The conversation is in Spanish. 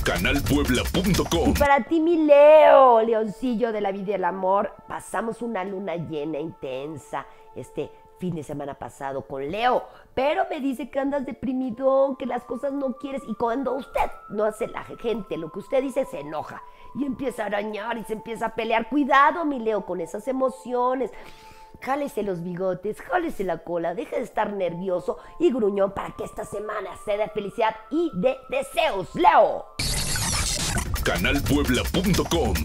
canalpuebla.com. Y para ti, mi Leo, leoncillo de la vida y el amor, pasamos una luna llena intensa este fin de semana pasado con Leo, pero me dice que andas deprimidón, que las cosas no quieres, y cuando usted no hace la gente lo que usted dice, se enoja y empieza a arañar y se empieza a pelear. Cuidado, mi Leo, con esas emociones. Jálese los bigotes, jálese la cola, deje de estar nervioso y gruñón para que esta semana sea de felicidad y de deseos, Leo. canalpuebla.com